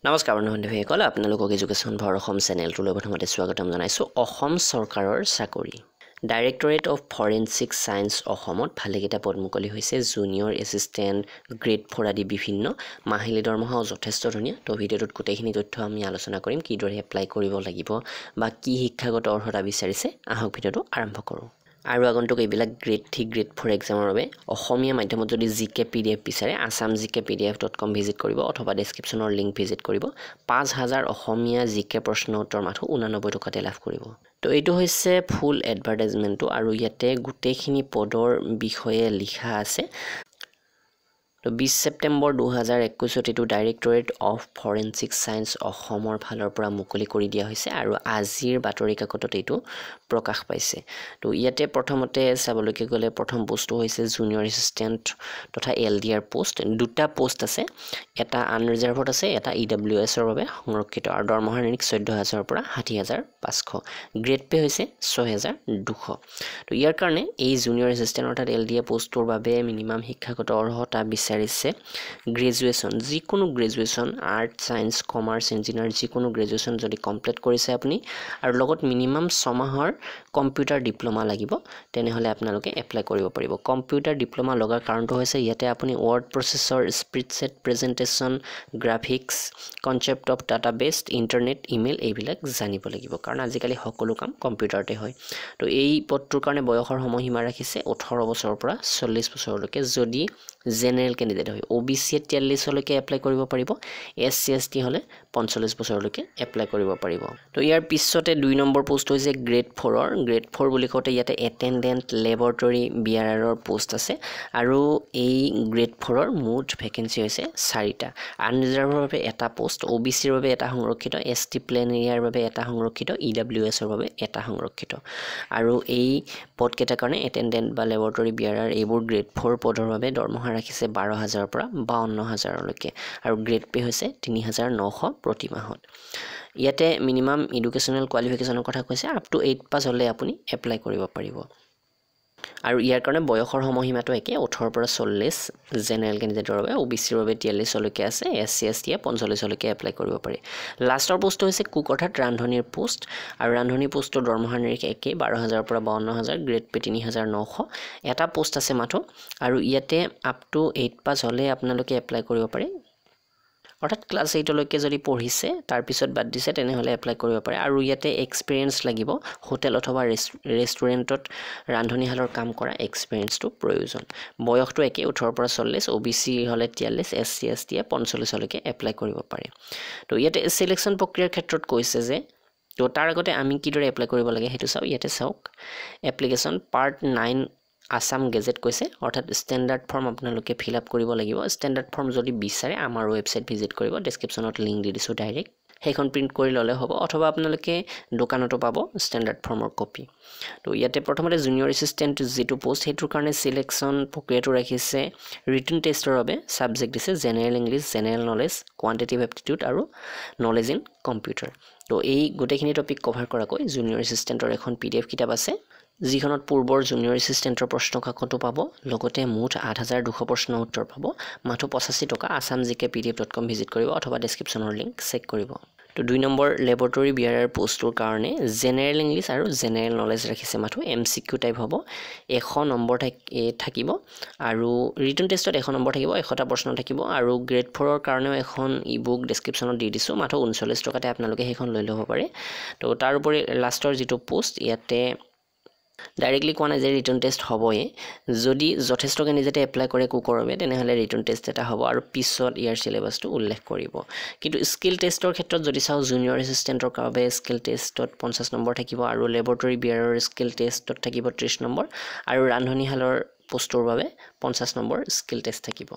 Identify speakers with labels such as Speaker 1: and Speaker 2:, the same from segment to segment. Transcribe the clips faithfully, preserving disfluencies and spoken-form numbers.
Speaker 1: নমস্কাৰ বন্ধুসকল আপোনালোকক এডুকেশ্যন ফৰ অসম চেনেলটোলৈ প্ৰথমতে স্বাগতম জনাইছো অসম চৰকাৰৰ চাকৰি ডাইৰেক্টৰেট অফ ফৰেনচিক সায়েন্স অসমত ভালেকেইটা পদ মুকলি হৈছে জুনিয়ৰ এছিষ্টেণ্ট গ্ৰেড ফ'ৰ আদি বিভিন্ন মাহিলী দৰমহা যথেষ্ট ধুনীয়া তো ভিডিঅ'টোত গোটেইখিনি তথ্য আমি আলোচনা কৰিম কিদৰে এপ্লাই কৰিব লাগিব বা কি শিক্ষাগত অৰ্হতা বিচাৰিছে আহক ভিডিঅ'টো আৰম্ভ কৰোঁ আৰু আগন্তুক এইবিলাক গ্ৰেড থ্ৰী গ্ৰেড ফ'ৰ এক্সামৰ বাবে অসমীয়া মাধ্যমত যদি জিকে পিডিএফ বিচাৰে আসাম জিকে পিডিএফ ডট কম ভিজিট কৰিব অথবা ডেছক্ৰিপশ্যনৰ লিংক ভিজিট কৰিব পাঁচ হাজাৰ অসমীয়া জিকে প্ৰশ্ন উত্তৰ মাথো ঊনানব্বৈ টকাতে লাভ কৰিব তো এইটো হৈছে ফুল এডভাৰটাইজমেণ্টটো আৰু ইয়াতে গোটেইখিনি পদৰ বিষয়ে লিখা আছে তো বিশ ছেপ্টেম্বৰ দুহেজাৰ একৈছত এইটো ডাইৰেক্টৰেট অফ ফৰেনচিক সায়েন্স অসমৰ ফালৰ পৰা মুকলি কৰি দিয়া হৈছে আৰু আজিৰ বাতৰি কাকতত এইটো প্ৰকাশ পাইছে তো ইয়াতে প্ৰথমতে চাবলৈকে গ'লে প্ৰথম পোষ্টটো হৈছে জুনিয়ৰ এছিষ্টেণ্ট তথা এলডিআৰ পোষ্ট দুটা পোষ্ট আছে এটা আনৰিজাৰ্ভড আছে এটা ইডব্লিউএছৰ বাবে সংৰক্ষিত আৰু দৰমহাৰ নিৰিখ চৈধ্য হাজাৰৰ পৰা ষাঠি হাজাৰ পাঁচশ গ্ৰেড পে হৈছে ছয় হাজাৰ দুশ তো ইয়াৰ কাৰণে এই জুনিয়ৰ এছিষ্টেণ্ট অৰ্থাৎ এলডিএ পোষ্টটোৰ বাবে মিনিমাম শিক্ষাগত অৰ্হতা বিচাৰিছে গ্ৰেজুৱেশ্যন যিকোনো graduation art science commerce engineer যিকোনো গ্ৰেজুৱেশ্যন যদি কমপ্লিট কৰিছে আপুনি আৰু লগত মিনিমাম ছমাহৰ কম্পিউটাৰ ডিপ্ল'মা লাগিব তেনেহ'লে আপোনালোকে এপ্লাই কৰিব পাৰিব কম্পিউটাৰ ডিপ্ল'মা লগাৰ কাৰণটো হৈছে ইয়াতে আপুনি word processor spreadsheet presentation graphics concept of database internet email এইবিলাক জানিব লাগিব কাৰণ আজিকালি সকলো কাম কম্পিউটাৰতে হয় তো এই পদটোৰ কাৰণে বয়সৰ সময়সীমা ৰাখিছে ওঠৰ বছৰৰ পৰা চল্লিছ বছৰলৈকে যদি জেনেৰেল কেণ্ডিডেট হয় অ' বি চি তিয়াল্লিছলৈকে এপ্লাই কৰিব পাৰিব এছ চি এছ টি হ'লে পঞ্চল্লিছ বছৰলৈকে এপ্লাই কৰিব পাৰিব তো ইয়াৰ পিছতে দুই নম্বৰ পোষ্ট হৈছে গ্ৰেড ফ'ৰৰ গ্ৰেড ফ'ৰ বুলি কওঁতে ইয়াতে এটেণ্ডেণ্ট লেবৰেটৰী বি আৰ আৰৰ পোষ্ট আছে আৰু এই গ্ৰেড ফ'ৰৰ মুঠ ভেকেঞ্চি হৈছে চাৰিটা আনৰিজাৰ্ভৰ বাবে এটা পোষ্ট অ' বি চিৰ বাবে এটা সংৰক্ষিত এছ টি প্লেন এৰিয়াৰ বাবে এটা সংৰক্ষিত ই ডাব্লিউ এছৰ বাবে এটা সংৰক্ষিত আৰু এই পদকেইটাৰ কাৰণে এটেণ্ডেণ্ট বা লেবৰেটৰী বি আৰ আৰ এইবোৰ গ্ৰেড ফ'ৰ পদৰ বাবে দৰমহা ৰাখিছে বাৰ হাজাৰৰ পৰা বাৱন্ন হাজাৰলৈকে আৰু গ্ৰেড পে হৈছে তিনি হাজাৰ নশ প্ৰতি মাহত ইয়াতে মিনিমাম এডুকেশ্যনেল কোৱালিফিকেশ্যনৰ কথা কৈছে আপ টু এইট পাছ হ'লে আপুনি এপ্লাই কৰিব পাৰিব আৰু ইয়াৰ কাৰণে বয়সৰ সময়সীমাটো একে ওঠৰৰ পৰা চল্লিছ জেনেৰেল কেণ্ডিডেটৰ বাবে অ' বি চিৰ বাবে তিয়াল্লিছলৈকে আছে এছ চি এছ টিয়ে পঞ্চল্লিছলৈকে এপ্লাই কৰিব পাৰি লাষ্টৰ পোষ্টটো হৈছে কুক অৰ্থাৎ ৰান্ধনীৰ পোষ্ট আৰু ৰান্ধনী পোষ্টৰ দৰমহাৰ নিৰিখ একে বাৰ হাজাৰৰ পৰা বাৱন্ন হাজাৰ গ্ৰেড পে তিনি হাজাৰ নশ এটা পোষ্ট আছে মাথো আৰু ইয়াতে আপ টু এইট পাছ হ'লে আপোনালোকে এপ্লাই কৰিব পাৰে অৰ্থাৎ ক্লাছ এইটলৈকে যদি পঢ়িছে তাৰপিছত বাদ দিছে তেনেহ'লে এপ্লাই কৰিব পাৰে আৰু ইয়াতে এক্সপিৰিয়েঞ্চ লাগিব হোটেল অথবা ৰেষ্টুৰেণ্টত ৰান্ধনীশালৰ কাম কৰা এক্সপিৰিয়েঞ্চটো প্ৰয়োজন বয়সটো একে ওঠৰৰ পৰা চল্লিছ অ' বি চি হ'লে তিয়াল্লিছ এছ চি এছ টিয়ে পঞ্চল্লিছলৈকে এপ্লাই কৰিব পাৰে তো ইয়াতে চিলেকশ্যন প্ৰক্ৰিয়াৰ ক্ষেত্ৰত কৈছে যে তো তাৰ আগতে আমি কিদৰে এপ্লাই কৰিব লাগে সেইটো চাওঁ ইয়াতে চাওক application part nine Assam gazette কৈছে অৰ্থাৎ ষ্টেণ্ডাৰ্ড ফৰ্ম আপোনালোকে ফিল আপ কৰিব লাগিব ষ্টেণ্ডাৰ্ড ফৰ্ম যদি বিচাৰে আমাৰ ৱেবছাইট ভিজিট কৰিব ডেছক্ৰিপশ্যনত লিংক দি দিছোঁ ডাইৰেক্ট সেইখন প্ৰিণ্ট কৰি ল'লে হ'ব অথবা আপোনালোকে দোকানতো পাব ষ্টেণ্ডাৰ্ড ফৰ্মৰ কপি তো ইয়াতে প্ৰথমতে জুনিয়ৰ এছিষ্টেণ্ট যিটো পোষ্ট সেইটোৰ কাৰণে চিলেকশ্যন প্ৰক্ৰিয়াটো ৰাখিছে ৰিটেন টেষ্টৰ বাবে ছাবজেক্ট দিছে general English general knowledge quantitative aptitude আৰু নলেজ ইন কম্পিউটাৰ তো এই গোটেইখিনি টপিক কভাৰ কৰাকৈ জুনিয়ৰ এছিষ্টেণ্টৰ এখন পি ডি এফ কিতাপ আছে যিখনত পূৰ্বৰ জুনিয়ৰ এছিষ্টেণ্টৰ প্ৰশ্ন কাকতো পাব লগতে মুঠ আঠ হাজাৰ দুশ প্ৰশ্ন উত্তৰ পাব মাথো পঁচাশী টকা Assam GK P D F dot com visit কৰিব অথবা ডেছক্ৰিপশ্যনৰ লিংক চেক কৰিব তো দুই number laboratory B R R পোষ্টটোৰ কাৰণে জেনেৰেল ইংলিছ আৰু জেনেৰেল নলেজ ৰাখিছে মাথো এম চি কিউ টাইপ হ'ব এশ নম্বৰ থাকিব আৰু ৰিটেন টেষ্টত এশ নম্বৰ থাকিব এশটা প্ৰশ্ন থাকিব আৰু গ্ৰেড ফ'ৰৰ কাৰণেও এখন ই বুক ডেছক্ৰিপশ্যনত দি দিছোঁ মাথো ঊনচল্লিছ টকাতে আপোনালোকে সেইখন লৈ ল'ব পাৰে তো তাৰোপৰি লাষ্টৰ যিটো পোষ্ট ইয়াতে ডাইৰেক্টলি কোৱা নাই যে ৰিটাৰ্ণ টেষ্ট হ'বই যদি যথেষ্ট কেণ্ডিডেটে এপ্লাই কৰে কুকৰ বাবে তেনেহ'লে ৰিটাৰ্ণ টেষ্ট এটা হ'ব আৰু পিছত ইয়াৰ চিলেবাছটো উল্লেখ কৰিব কিন্তু স্কিল টেষ্টৰ ক্ষেত্ৰত যদি চাওঁ জুনিয়ৰ এছিষ্টেণ্টৰ বাবে স্কিল টেষ্টত পঞ্চাছ নম্বৰ থাকিব আৰু লেবৰেটৰী বি আৰ আৰৰ স্কিল টেষ্টত থাকিব ত্ৰিছ নম্বৰ আৰু ৰান্ধনীশালৰ পোষ্টৰ বাবে পঞ্চাছ নম্বৰ স্কিল টেষ্ট থাকিব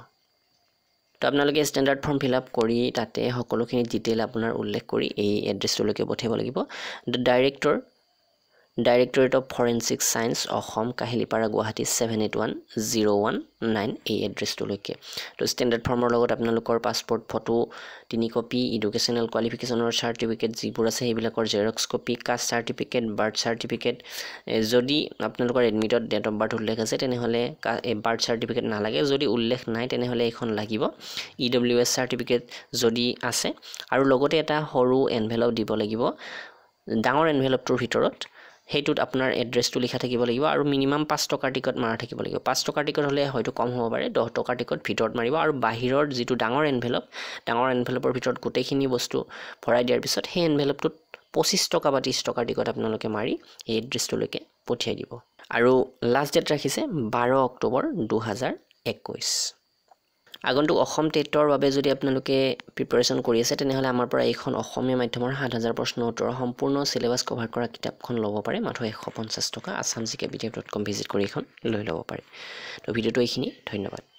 Speaker 1: তো আপোনালোকে ষ্টেণ্ডাৰ্ড ফৰ্ম ফিল আপ কৰি তাতে সকলোখিনি ডিটেইল আপোনাৰ উল্লেখ কৰি এই এড্ৰেছটোলৈকে পঠিয়াব লাগিব the director directorate of forensic science Assam Kahilipara Guwahati seven eight one zero' one nine এই এড্ৰেছটোলৈকে তো ষ্টেণ্ডাৰ্ড ফৰ্মৰ লগত আপোনালোকৰ পাছপৰ্ট ফটো তিনি কপি এডুকেশ্যনেল কোৱালিফিকেশ্যনৰ চাৰ্টিফিকেট যিবোৰ আছে সেইবিলাকৰ xerox copy caste certificate birth certificate যদি আপোনালোকৰ এডমিটত ডেট অফ বাৰ্থ উল্লেখ আছে তেনেহ'লে বাৰ্থ চাৰ্টিফিকেট নালাগে যদি উল্লেখ নাই তেনেহ'লে এইখন লাগিব ই ডব্লিউ এছ চাৰ্টিফিকেট যদি আছে আৰু লগতে এটা সৰু এনভেলপ দিব লাগিব ডাঙৰ এনভেলপটোৰ ভিতৰত সেইটোত আপোনাৰ এড্ৰেছটো লিখা থাকিব লাগিব আৰু মিনিমাম পাঁচ টকাৰ টিকট মাৰা থাকিব লাগিব পাঁচ টকাৰ টিকট হ'লে হয়তো কম হ'ব পাৰে দহ টকাৰ টিকট ভিতৰত মাৰিব আৰু বাহিৰৰ যিটো ডাঙৰ এনভেলপ ডাঙৰ এনভেলপৰ ভিতৰত গোটেইখিনি বস্তু ভৰাই দিয়াৰ পিছত সেই এনভেলপটোত পঁচিছ টকা বা ত্ৰিছ টকাৰ টিকট আপোনালোকে মাৰি এই এড্ৰেছটোলৈকে পঠিয়াই দিব আৰু লাষ্ট ডেট ৰাখিছে বাৰ অক্টোবৰ দুহেজাৰ একৈছ আগন্তুক অসম টেটৰ বাবে যদি আপোনালোকে প্ৰিপাৰেশ্যন কৰি আছে তেনেহ'লে আমাৰ পৰা এইখন অসমীয়া মাধ্যমৰ সাত হাজাৰ প্ৰশ্ন উত্তৰ সম্পূৰ্ণ চিলেবাছ কভাৰ কৰা কিতাপখন ল'ব পাৰে মাত্ৰ এশ পঞ্চাছ টকা Assam G K P D F dot com visit কৰি এইখন লৈ ল'ব পাৰে তো ভিডিঅ'টো এইখিনি ধন্যবাদ